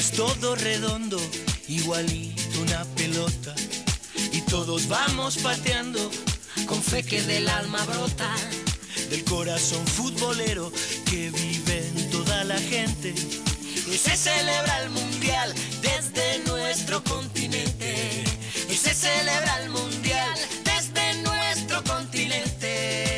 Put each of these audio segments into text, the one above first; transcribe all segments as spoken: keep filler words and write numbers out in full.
es todo redondo, igualito una pelota. Y todos vamos pateando, con fe que del alma brota. Del corazón futbolero que vive en toda la gente. Y se celebra el mundial desde nuestro continente. Y se celebra el mundial desde nuestro continente.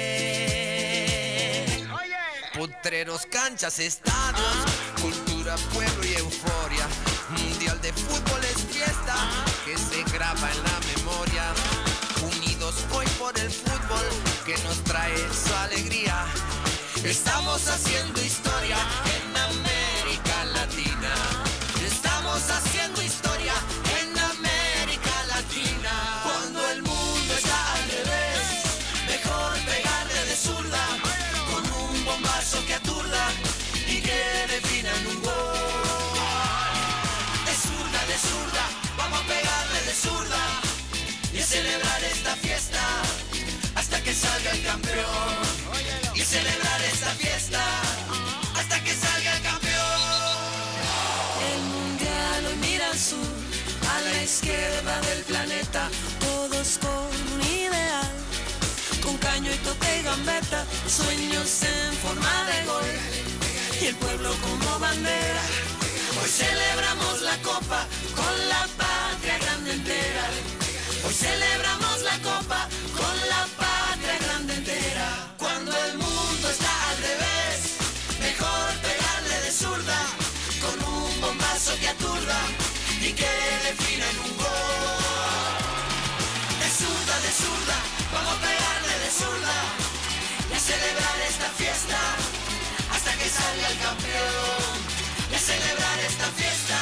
Potreros, canchas, estadios, cultura, pueblo y euforia. Mundial de fútbol es fiesta que se graba en la memoria. Unidos hoy por el fútbol que nos trae su alegría. Estamos haciendo historia en América Latina. Estamos haciendo historia en América Latina. Cuando el mundo está al revés, mejor pegarle de zurda, con un bombazo que aturda y que defina en un gol. De zurda, de zurda, vamos a pegarle de zurda y a celebrar esta fiesta hasta que salga el campeón. Y celebrar esta fiesta hasta que salga el campeón. El mundial hoy mira al sur, a la izquierda del planeta, todos con un ideal, con caño y toque y gambeta, sueños en forma de gol, y el pueblo como bandera. Hoy celebramos la copa con la patria grande entera. Hoy celebramos la copa con la patria grande entera. Cuando el mundo está al revés, mejor pegarle de zurda, con un bombazo que aturda y que defina en un gol. De zurda, de zurda, vamos a pegarle de zurda y a celebrar esta fiesta hasta que salga el campeón. Y a celebrar esta fiesta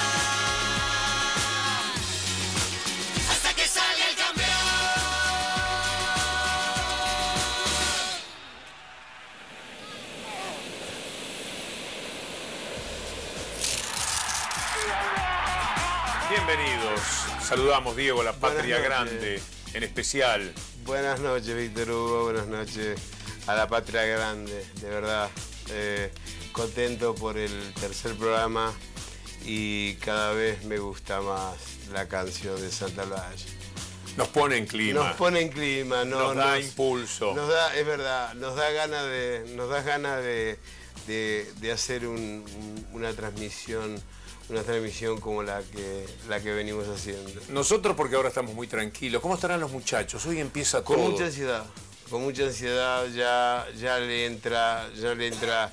hasta que salga el campeón. Bienvenidos. Saludamos, Diego, la patria grande, en especial. Buenas noches, Víctor Hugo. Buenas noches a la patria grande, de verdad. Eh, contento por el tercer programa y cada vez me gusta más la canción de Santa Olalla. Nos pone en clima. Nos pone en clima, no, nos da nos, impulso. Nos da, es verdad, nos da ganas de, nos da ganas de, de, de hacer un, un, una transmisión, una transmisión como la que, la que venimos haciendo. Nosotros porque ahora estamos muy tranquilos. ¿Cómo estarán los muchachos? Hoy empieza todo. Con mucha ansiedad, con mucha ansiedad ya, ya le entra, ya le entra,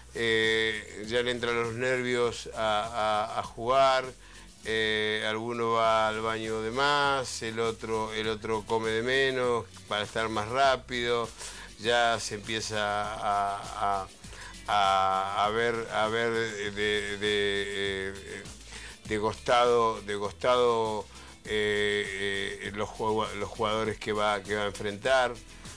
eh, ya le entran los nervios a, a, a jugar. Eh, alguno va al baño de más, el otro, el otro come de menos para estar más rápido, ya se empieza a, a, a, a ver, a ver de, de, de, de costado, de costado eh, eh, los, los jugadores que va, que va a enfrentar.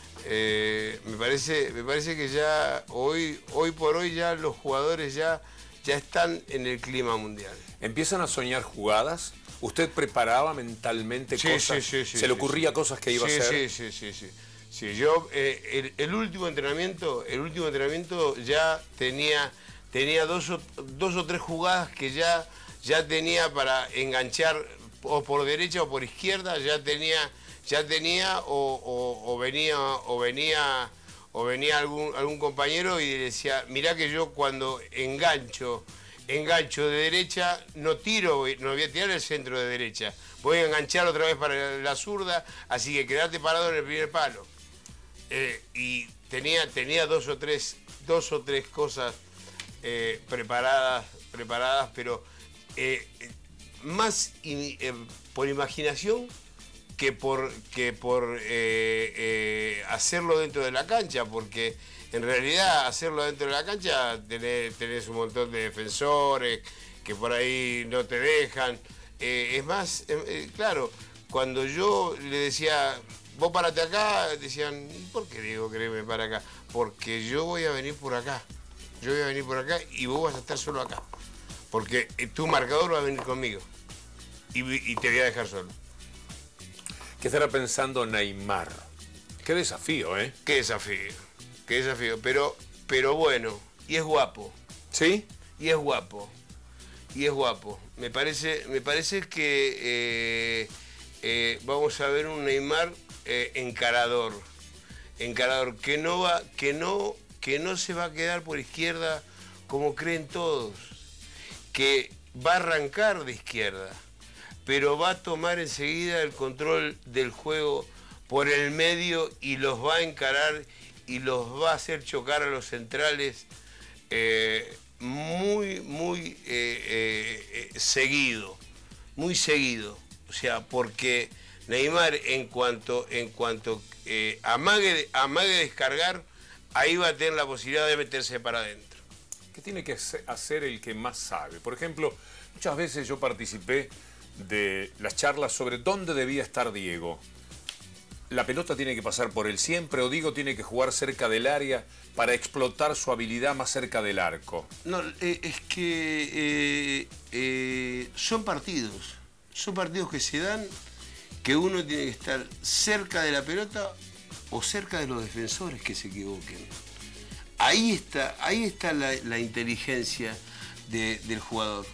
Eh, me parece, me parece que ya hoy, hoy por hoy ya los jugadores ya, ya están en el clima mundial. ¿Empiezan a soñar jugadas? ¿Usted preparaba mentalmente sí, cosas? Sí, sí, sí, ¿Se le sí, ocurría sí. cosas que iba sí, a hacer? Sí, sí, sí, sí. Sí, yo eh, el, el último entrenamiento, el último entrenamiento ya tenía, tenía dos, o, dos o tres jugadas que ya, ya tenía para enganchar o por derecha o por izquierda, ya tenía, ya tenía o, o, o venía o venía o venía algún, algún compañero y decía, mirá que yo cuando engancho engancho de derecha, no tiro, no voy a tirar el centro de derecha, voy a enganchar otra vez para la zurda, así que quedate parado en el primer palo. Eh, y tenía, tenía dos o tres, dos o tres cosas eh, preparadas, preparadas, pero eh, más in, eh, por imaginación que por, que por eh, eh, hacerlo dentro de la cancha, porque en realidad hacerlo dentro de la cancha tenés, tenés un montón de defensores que por ahí no te dejan. Eh, es más, eh, claro, cuando yo le decía, vos parate acá, decían, ¿por qué digo que me para acá? Porque yo voy a venir por acá, yo voy a venir por acá y vos vas a estar solo acá, porque tu marcador va a venir conmigo y, y te voy a dejar solo. ¿Qué estará pensando Neymar? Qué desafío, ¿eh? Qué desafío. Qué desafío, pero, pero bueno, y es guapo. ¿Sí? Y es guapo. y es guapo. Me parece, me parece que eh, eh, vamos a ver un Neymar eh, encarador, encarador que no va, que no, que no se va a quedar por izquierda como creen todos, que va a arrancar de izquierda, pero va a tomar enseguida el control del juego por el medio y los va a encarar y los va a hacer chocar a los centrales eh, muy, muy eh, eh, seguido, muy seguido. O sea, porque Neymar en cuanto, en cuanto eh, amague, amague descargar, ahí va a tener la posibilidad de meterse para adentro. ¿Qué tiene que hacer el que más sabe? Por ejemplo, muchas veces yo participé de las charlas sobre dónde debía estar Diego. ¿La pelota tiene que pasar por él siempre o Diego tiene que jugar cerca del área para explotar su habilidad más cerca del arco? No, eh, es que eh, eh, son partidos, son partidos que se dan que uno tiene que estar cerca de la pelota o cerca de los defensores que se equivoquen. Ahí está, ahí está la, la inteligencia de, del jugador.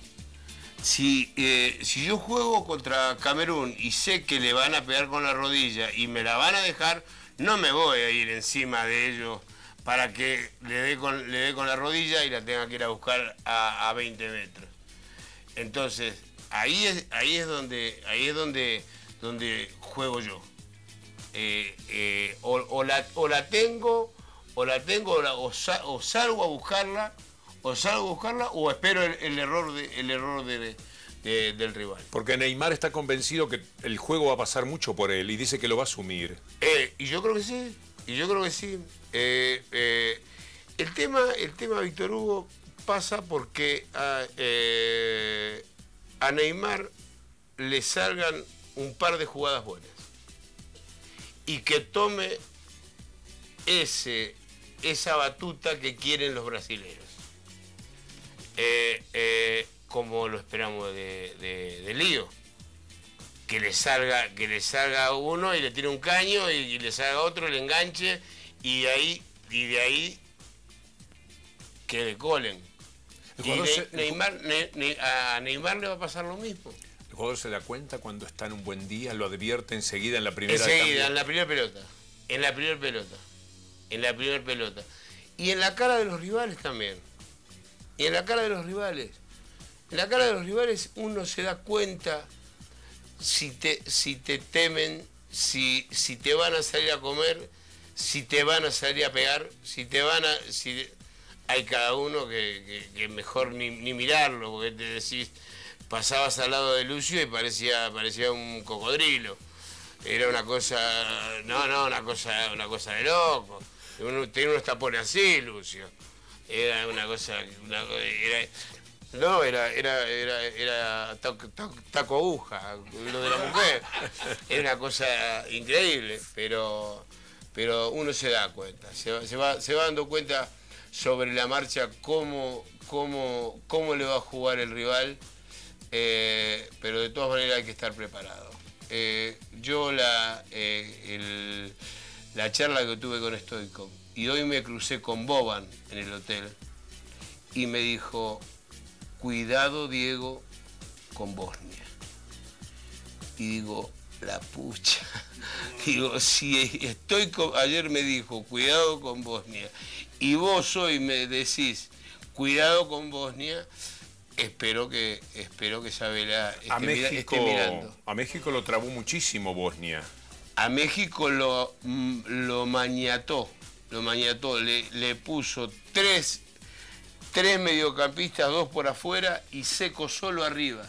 Si, eh, si yo juego contra Camerún y sé que le van a pegar con la rodilla y me la van a dejar, no me voy a ir encima de ellos para que le dé con, le dé con la rodilla y la tenga que ir a buscar a, a veinte metros. Entonces, ahí es, ahí es donde, ahí es donde, donde juego yo. Eh, eh, o, o, la, o la tengo, o la tengo, o, la, o, sa, o salgo a buscarla, o salgo a buscarla, o espero el, el error, de, el error de, de, del rival. Porque Neymar está convencido que el juego va a pasar mucho por él y dice que lo va a asumir. Eh, y yo creo que sí, y yo creo que sí. Eh, eh, el tema, el tema Víctor Hugo pasa porque a, eh, a Neymar le salgan un par de jugadas buenas y que tome ese, esa batuta que quieren los brasileños. Eh, eh, como lo esperamos de, de, de Lío, que le salga que le salga uno y le tire un caño y, y le salga otro, le enganche y de ahí y de ahí que decolen. Y ne, se, Neymar, ne, ne, a Neymar le va a pasar lo mismo. El jugador se da cuenta cuando está en un buen día, lo advierte enseguida en la primera enseguida, en la primera pelota, en la primera pelota, en la primera pelota y en la cara de los rivales también. Y en la cara de los rivales, en la cara de los rivales uno se da cuenta si te, si te temen, si, si te van a salir a comer, si te van a salir a pegar, si te van a... Si, hay cada uno que, que, que mejor ni, ni mirarlo, porque te decís, pasabas al lado de Lucio y parecía, parecía un cocodrilo. Era una cosa, no, no, una cosa, una cosa de loco. Uno, tenía unos tapones así, Lucio. Era una cosa, una, era, no, era, era, era, era taco, taco, taco aguja, lo de la mujer. Era una cosa increíble, pero, pero uno se da cuenta, se, se, va, se va dando cuenta sobre la marcha cómo, cómo, cómo le va a jugar el rival, eh, pero de todas maneras hay que estar preparado. Eh, yo la, eh, el, la charla que tuve con Stoichkov, y hoy me crucé con Boban en el hotel y me dijo, cuidado Diego con Bosnia. Y digo, la pucha. Digo, si Stoichkov ayer me dijo, cuidado con Bosnia, y vos hoy me decís, cuidado con Bosnia, espero que, espero que Sabela esté, a México, esté mirando. A México lo trabó muchísimo Bosnia. A México lo, lo maniató. Lo maniató, le, le puso tres, tres mediocampistas, dos por afuera y Seco solo arriba.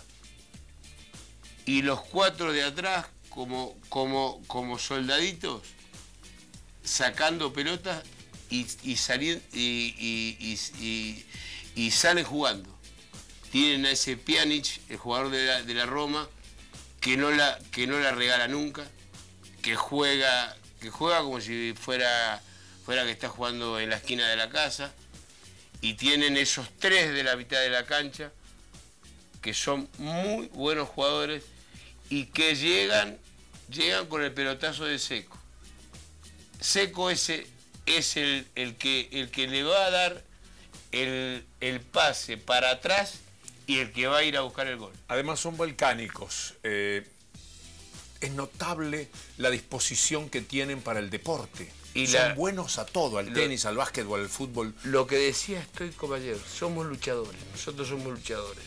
Y los cuatro de atrás, como, como, como soldaditos, sacando pelotas y, y, salir, y, y, y, y, y salen jugando. Tienen a ese Pjanic, el jugador de la, de la Roma, que no la, que no la regala nunca, que juega, que juega como si fuera... fuera que está jugando en la esquina de la casa, y tienen esos tres de la mitad de la cancha, que son muy buenos jugadores, y que llegan, llegan con el pelotazo de Seco. Seco ese es el, el, que, el que le va a dar el, el pase para atrás y el que va a ir a buscar el gol. Además son volcánicos. Eh, es notable la disposición que tienen para el deporte. Y son la, buenos a todo, al lo, tenis, al básquetbol, al fútbol. Lo que decía Stoichkov ayer, somos luchadores, nosotros somos luchadores.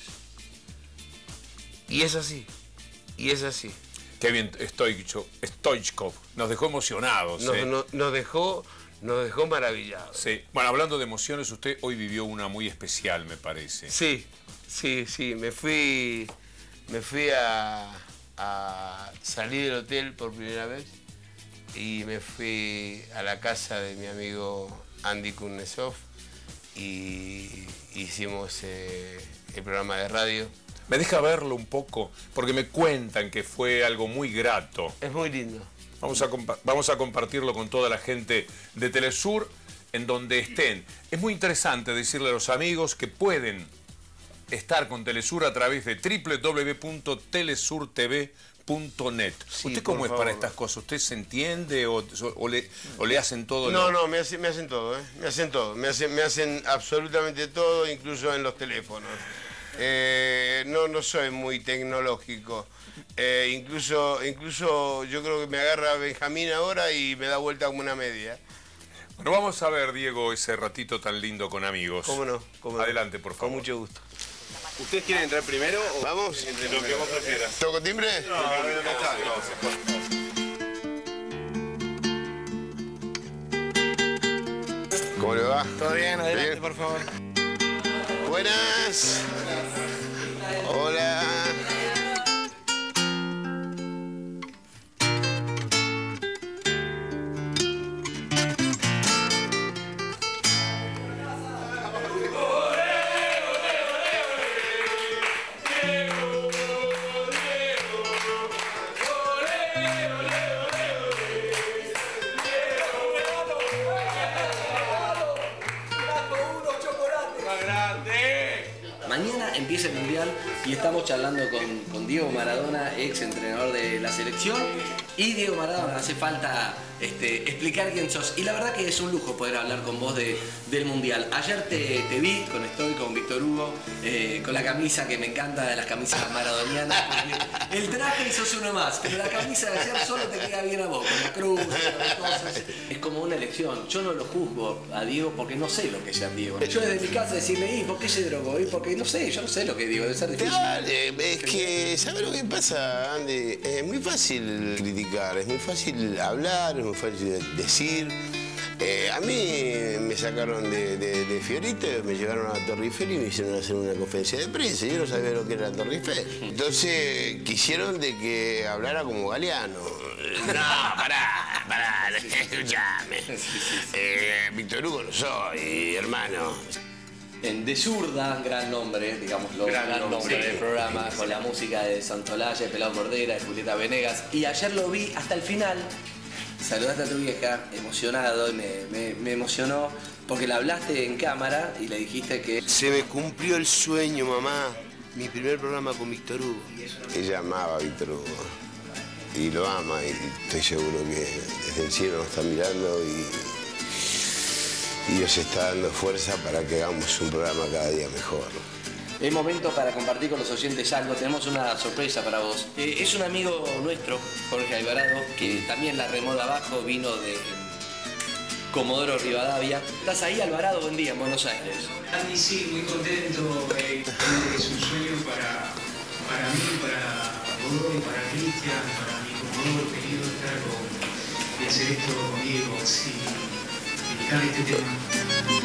Y es así, y es así. Qué bien, Stoichkov, nos dejó emocionados. Nos, ¿eh? nos, nos, dejó, nos dejó maravillados. Sí. Bueno, hablando de emociones, usted hoy vivió una muy especial, me parece. Sí, sí, sí, me fui, me fui a, a salir del hotel por primera vez. Y me fui a la casa de mi amigo Andy Kuznetsov y hicimos eh, el programa de radio. ¿Me deja verlo un poco? Porque me cuentan que fue algo muy grato. Es muy lindo. Vamos a, vamos a compartirlo con toda la gente de Telesur, en donde estén. Es muy interesante decirle a los amigos que pueden estar con Telesur a través de doble u doble u doble u punto telesur t v punto net. Sí, ¿Usted cómo es favor. para estas cosas? ¿Usted se entiende o, o, le, o le hacen todo? No, lo... no, me hacen, me hacen todo, ¿eh? Me hacen todo, me hacen, me hacen absolutamente todo, incluso en los teléfonos. Eh, no, no soy muy tecnológico. Eh, incluso, incluso yo creo que me agarra Benjamín ahora y me da vuelta como una media. Bueno, vamos a ver, Diego, ese ratito tan lindo con amigos. ¿Cómo no? ¿Cómo no? Adelante, por favor. Con mucho gusto. ¿Ustedes quieren entrar primero o...? ¿Vamos? Lo que vos prefieras. ¿Toco timbre? No, no, no, está, ¿Cómo le va? ¿Todo bien? Adelante, ¿Bien? por favor. Buenas. Hola. Mañana empieza el Mundial y estamos charlando con, con Diego Maradona, ex entrenador de la selección. Y Diego Maradona, hace falta este, explicar quién sos. Y la verdad que es un lujo poder hablar con vos de, del Mundial. Ayer te, te vi con Estoy, con Víctor Hugo, eh, con la camisa que me encanta, de las camisas maradonianas. El traje y sos uno más, pero la camisa de ayer solo te queda bien a vos, con la cruz, con las cosas. Es como una elección. Yo no lo juzgo a Diego porque no sé lo que es ser Diego. Yo desde mi casa decirle, ¿y por qué se drogó? ¿Y por qué? No sé, yo no sé lo que es Diego, debe ser difícil. Dale, es que, ¿sabes lo que pasa, Andy? Es muy fácil criticar, es muy fácil hablar, es muy fácil decir. Eh, a mí me sacaron de, de, de Fiorito, me llevaron a Torre Eiffel y me hicieron hacer una conferencia de prensa. Yo no sabía lo que era Torre Eiffel. Entonces quisieron de que hablara como Galeano. No, pará, pará, escuchame. Eh, Víctor Hugo no soy, hermano. En De Zurda, gran nombre, digámoslo, gran, gran nombre, nombre del programa, con la música de Santolaya, de Pelao Cordera, de Julieta Venegas. Y ayer lo vi hasta el final. Saludaste a tu vieja, emocionado, y me, me, me emocionó porque le hablaste en cámara y le dijiste que... Se me cumplió el sueño, mamá. Mi primer programa con Víctor Hugo. Ella amaba a Víctor Hugo y lo ama, y estoy seguro que desde el cielo nos está mirando y, y Dios está dando fuerza para que hagamos un programa cada día mejor. Es momento para compartir con los oyentes algo. Tenemos una sorpresa para vos. Eh, es un amigo nuestro, Jorge Alvarado, que también la remó de abajo, vino de Comodoro Rivadavia. ¿Estás ahí, Alvarado? Buen día, en Buenos Aires. Andy, sí, muy contento. Eh, es un sueño para, para mí, para Godoy, para Cristian, para mi Comodoro querido, estar con, y hacer esto conmigo, así, dedicar este tema.